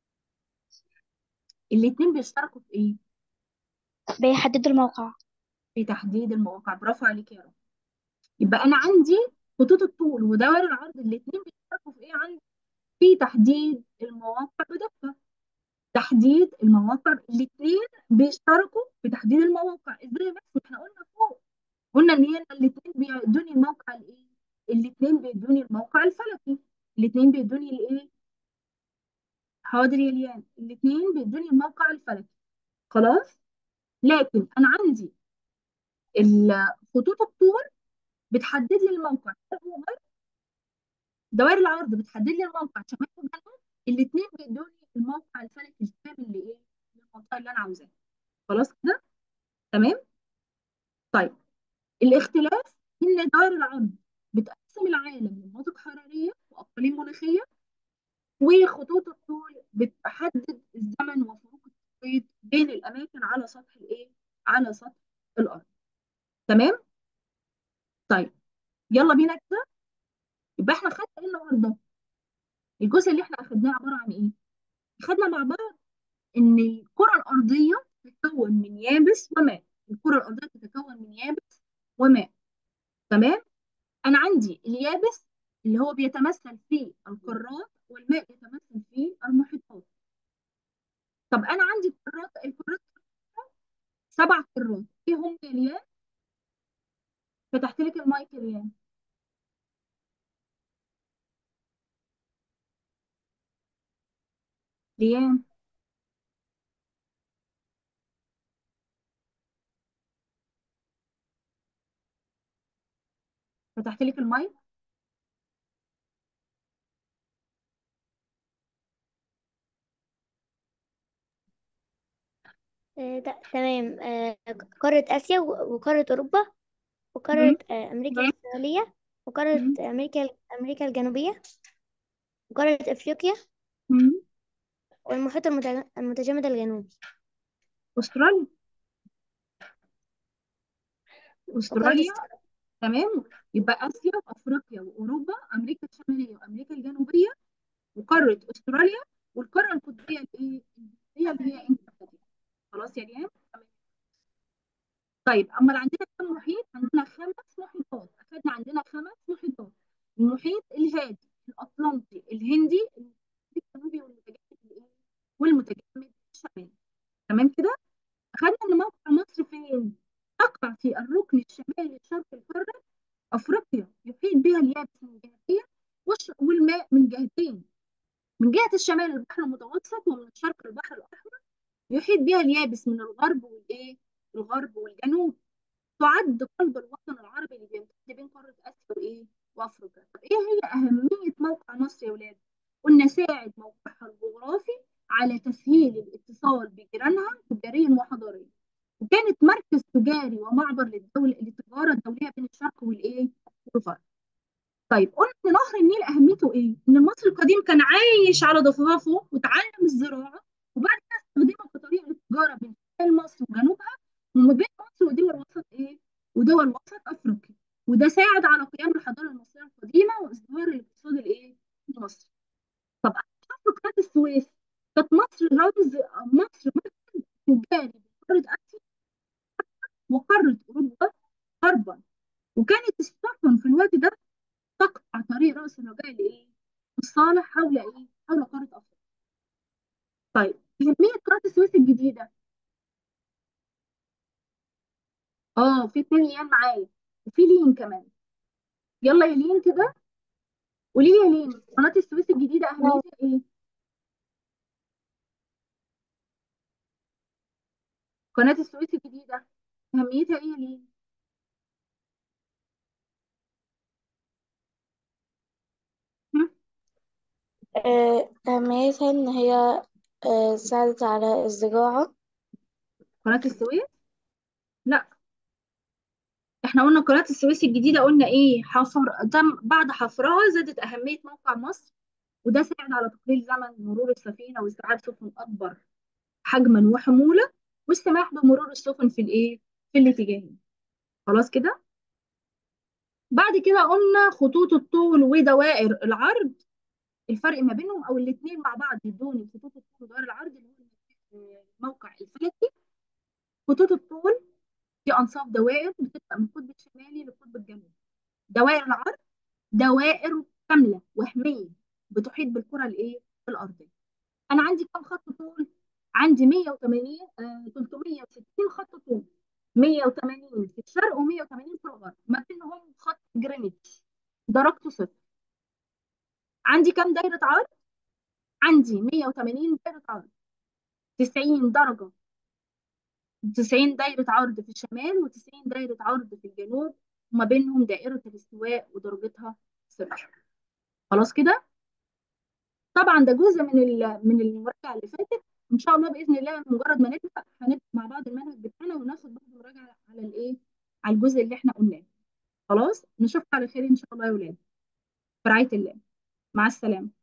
الاتنين بيشتركوا في ايه؟ بيحدد الموقع. في تحديد المواقع، برافو عليك يا رهف. يبقى انا عندي خطوط الطول ودوائر العرض الاتنين بيشتركوا في ايه عندي؟ في تحديد المواقع بدقة. تحديد المواقع، الاثنين بيشتركوا في تحديد المواقع. ازاي بس؟ احنا قلنا فوق، قلنا ان هي الاثنين بيدوني الموقع الايه؟ الاثنين بيدوني الموقع الفلكي. الاثنين بيدوني الايه؟ حاضر يا ليان، الاثنين بيدوني الموقع الفلكي. خلاص. لكن انا عندي ال- خطوط الطول بتحدد لي الموقع شرق وغرب، دوائر العرض بتحدد لي الموقع شمال وجنوب. الاثنين بيدوني الموقع الفلكي الكامل لايه؟ للمنطقه اللي انا عاوزاها. خلاص كده. تمام. طيب الاختلاف ان دوائر العرض بتقسم العالم لمناطق حراريه واقاليم مناخيه، وخطوط الطول بتحدد الزمن وفروق التوقيت بين الاماكن على سطح الايه؟ على سطح الارض. تمام. طيب يلا بينا كده. يبقى احنا خدنا ايه النهارده؟ الجزء اللي احنا اخدناه عباره عن ايه؟ خدنا مع بعض ان الكره الارضيه تتكون من يابس وماء. الكره الارضيه تتكون من يابس وماء. تمام. انا عندي اليابس اللي هو بيتمثل في القارات، والماء بيتمثل في المحيطات. طب انا عندي القارات، القارات سبع قارات، ايه هم يا ليان؟ فتحت لك المايك يا ليان. ليان، فتحت لك المايك. آه، ت- تمام. آه، قارة آسيا و- وقارة أوروبا مم. وقارة آه، أمريكا الشمالية وقارة مم. أمريكا أمريكا الجنوبية وقارة أفريقيا مم. والمحيط المتج- المتجمد الجنوبي استراليا. وقارة استراليا. استراليا. تمام. يبقى اسيا وافريقيا واوروبا، امريكا الشماليه وامريكا الجنوبيه، وقاره استراليا، والقاره القطبيه الايه؟ الجنوبيه اللي هي انتاركتيكا. خلاص يا ريان. طيب اما عندنا كم محيط؟ عندنا خمس محيطات. اخدنا عندنا خمس محيطات: المحيط الهادي، الاطلنطي، الهندي، المحيط الجنوبي، والمتجمد الايه؟ والمتجمد الشمالي. تمام كده. اخدنا ان موقع مصر فين؟ تقع في الركن الشمالي الشرقي القاره. افريقيا يحيط بها اليابس من جهتين، والش- والماء من جهتين. من جهه الشمال البحر المتوسط، ومن الشرق البحر الاحمر. يحيط بها اليابس من الغرب والايه؟ الغرب والجنوب. تعد قلب الوطن العربي اللي بيمتد بين قارة آسيا وإيه؟ وافريقيا. طب ايه هي اهميه موقع مصر يا ولاد؟ قلنا ساعد موقعها الجغرافي على تسهيل الاتصال بجيرانها تجاريا وحضاريا، وكانت مركز تجاري ومعبر للدولة للتجارة الدولية بين الشرق والإيه؟ والغرب. طيب قلنا إن نهر النيل أهميته إيه؟ إن المصري القديم كان عايش على ضفافه وتعلم الزراعة، وبعد كده استخدمها كطريقة للتجارة بين شمال مصر وجنوبها، وما بين مصر ودول وسط إيه؟ ودول وسط أفريقيا. وده ساعد على قيام الحضارة المصرية القديمة وازدهار الاقتصاد الإيه؟ المصري. طب أساس قناة السويس، كانت مصر رمز، مصر مركز تجاري بقارة آسيا وقارة أوروبا غربا، وكانت السفن في الوقت ده تقطع طريق رأس الرجاء لإيه؟ الصالح حول إيه؟ حول قارة أفريقيا. طيب أهمية قناة السويس الجديدة. اه في اتنين ليان معايا وفي لين كمان. يلا يا لين كده قولي لي يا لين، قناة السويس الجديدة أهميتها إيه؟ قناة السويس الجديدة أهميتها إيه يا لين؟ هم؟ آه، أهميتها إن هي آه، ساعدت على الزراعة. قناة السويس؟ لا، احنا قلنا قناة السويس الجديدة قلنا ايه؟ حفر تم بعد حفرها زادت أهمية موقع مصر، وده ساعد على تقليل زمن مرور السفينة واستيعاب سفن أكبر حجما وحمولة، والسماح بمرور السفن في الايه؟ في الاتجاهين. خلاص كده؟ بعد كده قلنا خطوط الطول ودوائر العرض، الفرق ما بينهم او الاثنين مع بعض يدوني خطوط الطول ودوائر العرض اللي هو الموقع الفلكي. خطوط الطول دي انصاف دوائر بتبقى من القطب الشمالي للقطب الجنوبي. دوائر العرض دوائر كامله وهميه بتحيط بالكره الايه؟ الارضيه. انا عندي كم خط طول؟ عندي مية وتمانين آه تلتمية وستين خط طول، مية وتمانين في الشرق و180 في الغرب، ما بينهم خط جرينتش درجته صفر. عندي كم دايره عرض؟ عندي مية وتمانين دايره عرض، تسعين درجه، تسعين دايره عرض في الشمال و90 دايره عرض في الجنوب، وما بينهم دائره الاستواء ودرجتها صفر. خلاص كده؟ طبعا ده جزء من ال- من المراجعه اللي فاتت. ان شاء الله باذن الله مجرد ما نبدا هنبدا مع بعض المنهج بتاعنا وناخد برضه مراجعه على الايه؟ على الجزء اللي احنا قلناه. خلاص نشوفكم على خير ان شاء الله يا ولاد، في رعايه الله. مع السلامه.